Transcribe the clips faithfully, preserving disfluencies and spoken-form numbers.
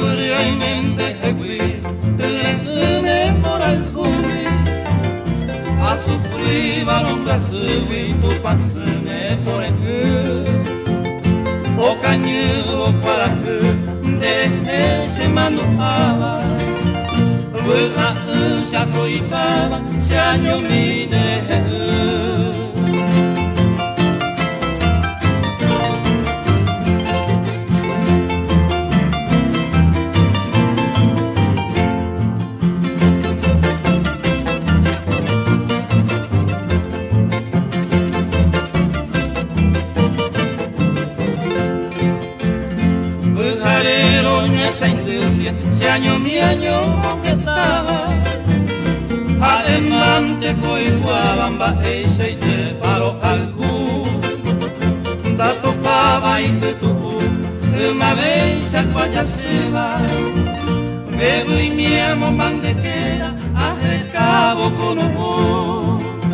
Buriainen de Hegui, Tene moral Humi, a sufrir balonga subi, tu pasame por el o cañero para de ese manuaba, Buga se arroibaba, se año mine. Esa industria, ese año mi año que estaba adelante coiguabamba ese y te paro algú da tocaba y te tuvo una vez a cuaya se va bebo y mi amo bandejera a recabo con un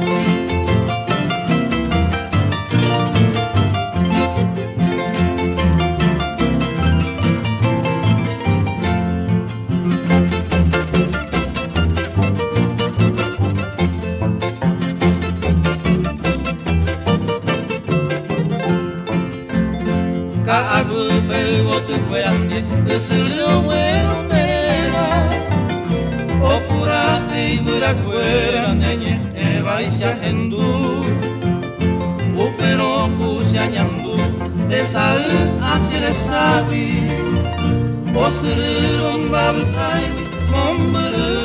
Kagu pego tu fuerte, se lo bueno mera. O pura e dura fuera neñe e baixa hendu. O pero puxa ñandu, de sal hacia de sabi. O serón babutai, con